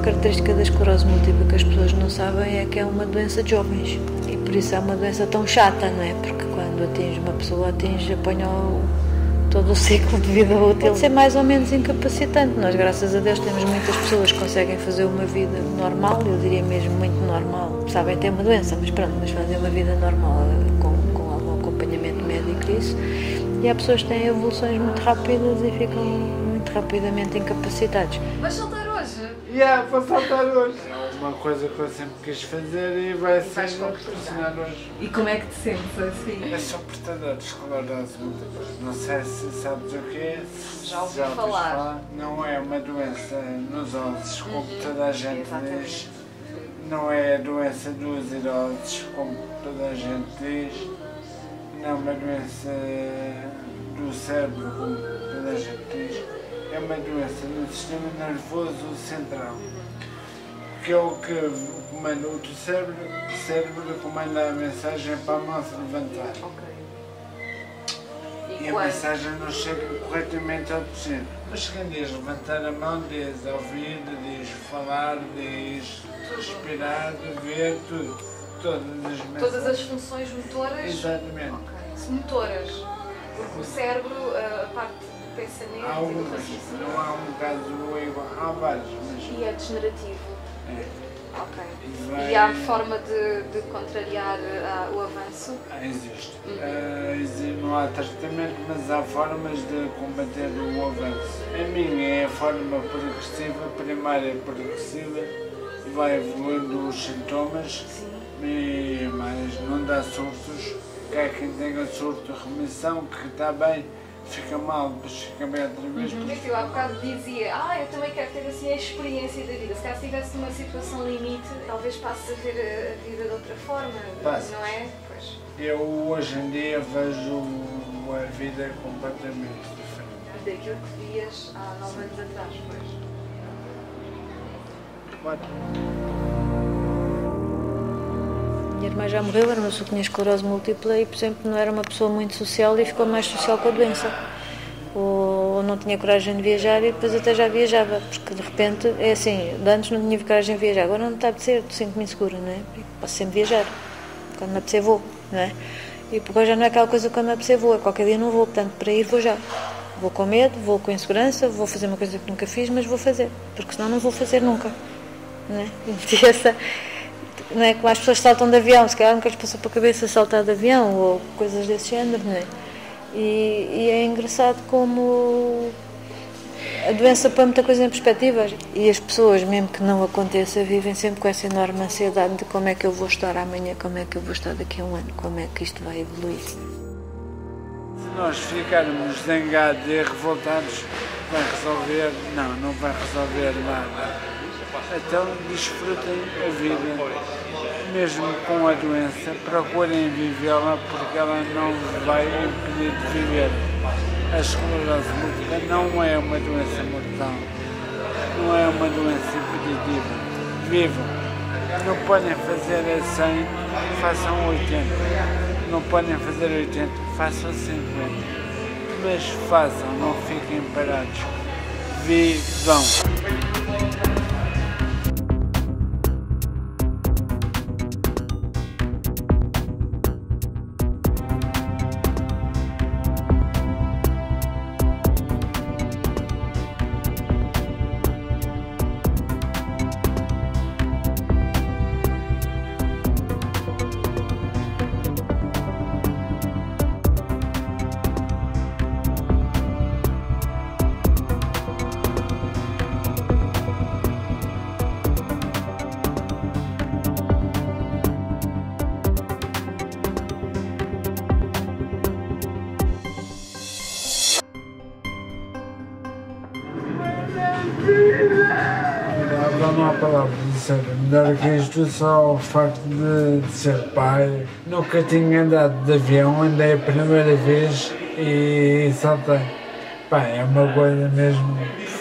característica da esclerose múltipla que as pessoas não sabem é que é uma doença de jovens. E por isso é uma doença tão chata, não é? Porque quando atinge uma pessoa, apanha todo o ciclo de vida útil. Pode ser mais ou menos incapacitante. Nós, graças a Deus, temos muitas pessoas que conseguem fazer uma vida normal, eu diria mesmo muito normal. Sabem ter uma doença, mas pronto, mas fazem uma vida normal, com algum acompanhamento médico e isso. E há pessoas que têm evoluções muito rápidas e ficam muito rapidamente incapacitados. Vais saltar hoje? Vou saltar hoje. É uma coisa que eu sempre quis fazer e vai ser patrocinar hoje. E como é que te sentes assim? Eu sou portador de esclerose múltipla. Não sei se sabes o que é. Já ouvi falar. Não é uma doença nos ossos, como toda a gente diz. Não é a doença dos idosos, como toda a gente diz. Não é uma doença do cérebro, como toda a gente diz. É uma doença do sistema nervoso central, que é o que comanda o teu cérebro. O cérebro comanda a mensagem para a mão se levantar. E a mensagem não chega corretamente ao paciente. Mas quem diz levantar a mão, diz ouvir, diz falar, diz respirar, ver, tudo. Todas as mensagens. Todas as funções motoras? Exatamente. Motoras. Porque o cérebro, a parte do pensamento há algumas, não há um caso igual, há vários. Mas... E é degenerativo? É. Ok. E há forma de contrariar o avanço? Existe. Não há tratamento, mas há formas de combater o avanço. A minha é a forma progressiva, primária progressiva, vai evoluindo os sintomas, mas não dá surtos. Que há quem tenha surto, remissão, que está bem, fica mal, depois fica bem outra vez. Eu há bocado dizia, eu também quero ter assim a experiência da vida. Se caso estivesse numa situação limite, talvez passe a ver a vida de outra forma, não é? Pois. Eu hoje em dia vejo a vida completamente diferente. Daquilo que vias há 9 anos atrás, pois. A minha irmã já morreu, era uma pessoa que tinha esclerose múltipla e, por exemplo, não era uma pessoa muito social e ficou mais social com a doença. Ou não tinha coragem de viajar e depois até já viajava, porque de repente, é assim, de antes não tinha coragem de viajar, agora não está a apetecer, sinto-me insegura, não é? Posso sempre viajar, quando me apetecer vou, não é? E porque já não é aquela coisa que quando me apetecer vou, é qualquer dia não vou, portanto, para ir vou já. Vou com medo, vou com insegurança, vou fazer uma coisa que nunca fiz, mas vou fazer, porque senão não vou fazer nunca, não é? E essa... Não é como as pessoas saltam de avião, se calhar nunca lhes passou para a cabeça saltar de avião ou coisas desse género, não é? E é engraçado como a doença põe muita coisa em perspectiva e as pessoas, mesmo que não aconteça, vivem sempre com essa enorme ansiedade de como é que eu vou estar amanhã, como é que eu vou estar daqui a um ano, como é que isto vai evoluir. Se nós ficarmos zangados e revoltados, vai resolver? Não vai resolver nada. Então desfrutem a vida, mesmo com a doença, procurem vivê-la porque ela não vos vai impedir de viver. A esclerose múltipla não é uma doença mortal, não é uma doença impeditiva. Vivam. Não podem fazer a 100, façam 80. Não podem fazer 80, façam 50. Mas façam, não fiquem parados. Vivam. Não há palavras de dizer. Melhor que isto, só o facto de ser pai. Nunca tinha andado de avião, andei a primeira vez e saltei. Pá, é uma coisa mesmo